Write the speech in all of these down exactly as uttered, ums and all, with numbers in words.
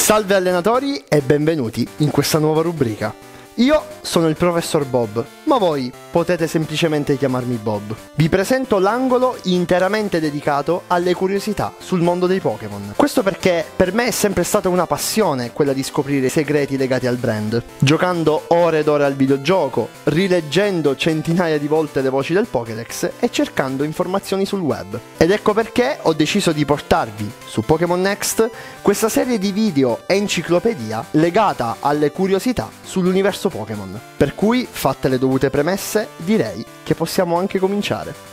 Salve allenatori e benvenuti in questa nuova rubrica. Io sono il professor Bob, ma voi potete semplicemente chiamarmi Bob. Vi presento l'angolo interamente dedicato alle curiosità sul mondo dei Pokémon. Questo perché per me è sempre stata una passione quella di scoprire i segreti legati al brand. Giocando ore ed ore al videogioco, rileggendo centinaia di volte le voci del Pokédex e cercando informazioni sul web. Ed ecco perché ho deciso di portarvi su Pokémon Next questa serie di video enciclopedia legata alle curiosità sull'universo Pokémon. Per cui, fatte le dovute premesse, direi che possiamo anche cominciare.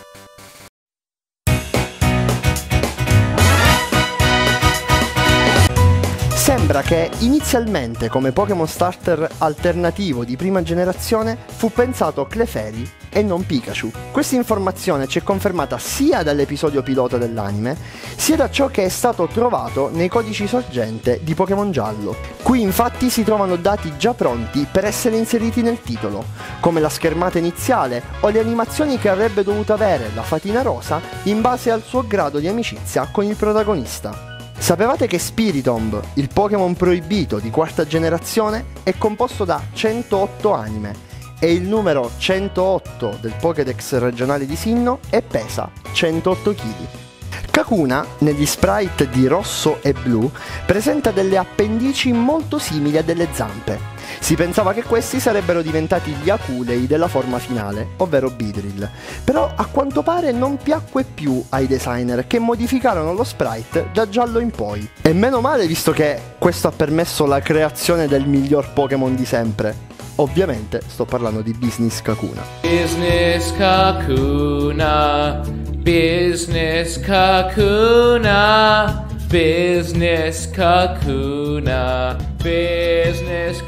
Sembra che inizialmente come Pokémon Starter alternativo di prima generazione fu pensato Clefairy e non Pikachu. Questa informazione ci è confermata sia dall'episodio pilota dell'anime, sia da ciò che è stato trovato nei codici sorgente di Pokémon Giallo. Qui infatti si trovano dati già pronti per essere inseriti nel titolo, come la schermata iniziale o le animazioni che avrebbe dovuto avere la Fatina Rosa in base al suo grado di amicizia con il protagonista. Sapevate che Spiritomb, il Pokémon proibito di quarta generazione, è composto da centootto anime e il numero centootto del Pokédex regionale di Sinnoh e pesa centootto chili. Kakuna, negli sprite di rosso e blu, presenta delle appendici molto simili a delle zampe. Si pensava che questi sarebbero diventati gli aculei della forma finale, ovvero Beedrill. Però a quanto pare non piacque più ai designer, che modificarono lo sprite da giallo in poi. E meno male, visto che questo ha permesso la creazione del miglior Pokémon di sempre. Ovviamente sto parlando di Business Kakuna. Business Kakuna, Business Kakuna, Business Kakuna, Business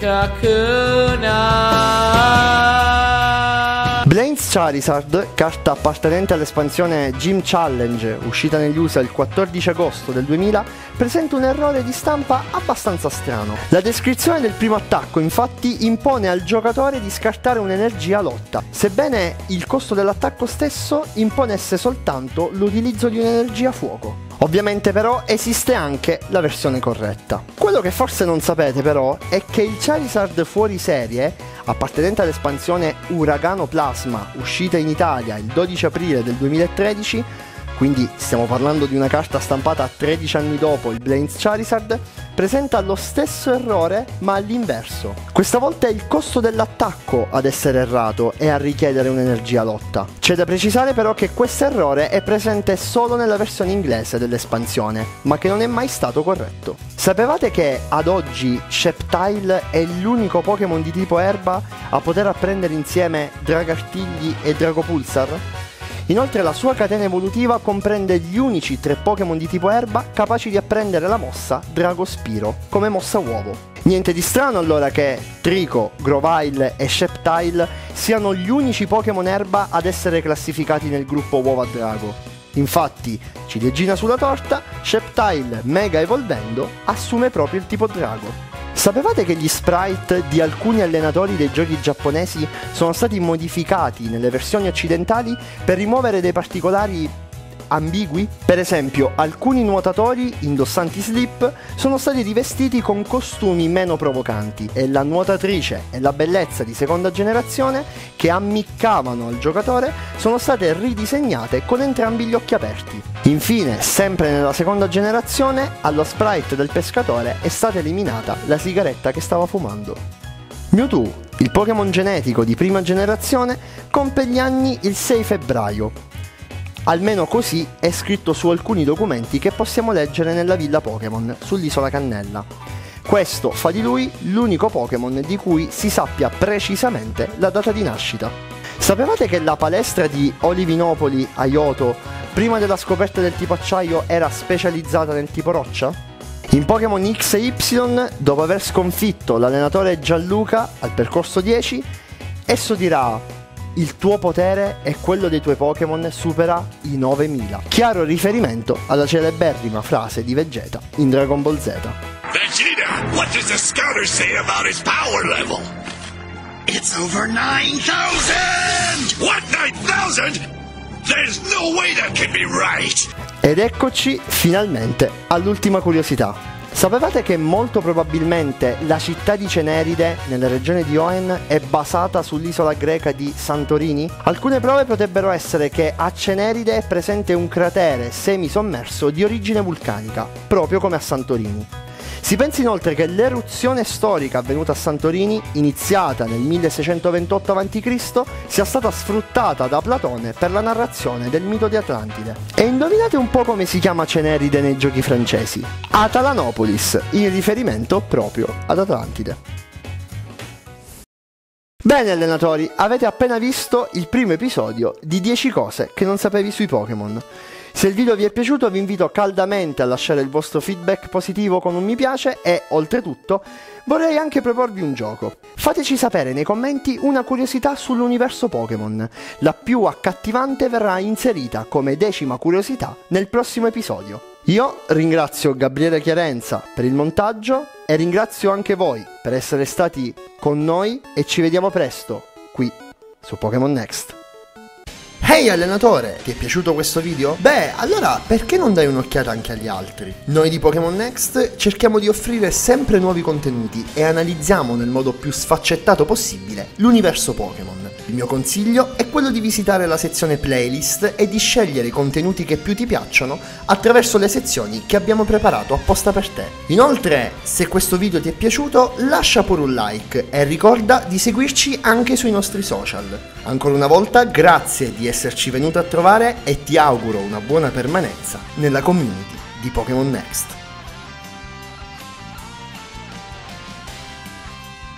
Kakuna. Blaine's Charizard, carta appartenente all'espansione Gym Challenge, uscita negli U S A il quattordici agosto del duemila, presenta un errore di stampa abbastanza strano. La descrizione del primo attacco infatti impone al giocatore di scartare un'energia lotta, sebbene il costo dell'attacco stesso imponesse soltanto l'utilizzo di un'energia fuoco. Ovviamente però esiste anche la versione corretta. Quello che forse non sapete però è che il Charizard fuori serie, appartenente all'espansione Uragano Plasma, uscita in Italia il dodici aprile del duemilatredici, quindi stiamo parlando di una carta stampata tredici anni dopo il Blaine's Charizard, presenta lo stesso errore ma all'inverso. Questa volta è il costo dell'attacco ad essere errato e a richiedere un'energia lotta. C'è da precisare però che questo errore è presente solo nella versione inglese dell'espansione, ma che non è mai stato corretto. Sapevate che ad oggi Sceptile è l'unico Pokémon di tipo erba a poter apprendere insieme Dragartigli e Dragopulsar? Inoltre la sua catena evolutiva comprende gli unici tre Pokémon di tipo erba capaci di apprendere la mossa Dragospiro come mossa uovo. Niente di strano allora che Trico, Grovyle e Sceptile siano gli unici Pokémon erba ad essere classificati nel gruppo Uova Drago. Infatti, ciliegina sulla torta, Sceptile, mega evolvendo, assume proprio il tipo Drago. Sapevate che gli sprite di alcuni allenatori dei giochi giapponesi sono stati modificati nelle versioni occidentali per rimuovere dei particolari ambigui? Per esempio, alcuni nuotatori indossanti slip sono stati rivestiti con costumi meno provocanti e la nuotatrice e la bellezza di seconda generazione, che ammiccavano al giocatore, sono state ridisegnate con entrambi gli occhi aperti. Infine, sempre nella seconda generazione, allo sprite del pescatore è stata eliminata la sigaretta che stava fumando. Mewtwo, il Pokémon genetico di prima generazione, compie gli anni il sei febbraio. Almeno così è scritto su alcuni documenti che possiamo leggere nella Villa Pokémon sull'isola Cannella. Questo fa di lui l'unico Pokémon di cui si sappia precisamente la data di nascita. Sapevate che la palestra di Olivinopoli a Yoto, prima della scoperta del tipo acciaio, era specializzata nel tipo roccia? In Pokémon X e Y, dopo aver sconfitto l'allenatore Gianluca al percorso dieci, esso dirà: il tuo potere e quello dei tuoi Pokémon supera i novemila. Chiaro riferimento alla celeberrima frase di Vegeta in Dragon Ball Z. Vegeta, what does the scouter say about his power level? It's over nine thousand! What, nine thousand? There's no way that can be right! Ed eccoci finalmente all'ultima curiosità. Sapevate che molto probabilmente la città di Ceneride, nella regione di Oen, è basata sull'isola greca di Santorini? Alcune prove potrebbero essere che a Ceneride è presente un cratere semisommerso di origine vulcanica, proprio come a Santorini. Si pensa inoltre che l'eruzione storica avvenuta a Santorini, iniziata nel milleseicentoventotto avanti Cristo, sia stata sfruttata da Platone per la narrazione del mito di Atlantide. E indovinate un po' come si chiama Ceneride nei giochi francesi? Atalanopolis, in riferimento proprio ad Atlantide. Bene allenatori, avete appena visto il primo episodio di dieci cose che non sapevi sui Pokémon. Se il video vi è piaciuto vi invito caldamente a lasciare il vostro feedback positivo con un mi piace e, oltretutto, vorrei anche proporvi un gioco. Fateci sapere nei commenti una curiosità sull'universo Pokémon. La più accattivante verrà inserita come decima curiosità nel prossimo episodio. Io ringrazio Gabriele Chiarenza per il montaggio e ringrazio anche voi per essere stati con noi e ci vediamo presto qui su Pokémon Next. Ehi allenatore, ti è piaciuto questo video? Beh, allora perché non dai un'occhiata anche agli altri? Noi di Pokémon Next cerchiamo di offrire sempre nuovi contenuti e analizziamo nel modo più sfaccettato possibile l'universo Pokémon. Il mio consiglio è quello di visitare la sezione playlist e di scegliere i contenuti che più ti piacciono attraverso le sezioni che abbiamo preparato apposta per te. Inoltre, se questo video ti è piaciuto, lascia pure un like e ricorda di seguirci anche sui nostri social. Ancora una volta, grazie di esserci venuto a trovare e ti auguro una buona permanenza nella community di Pokémon Next.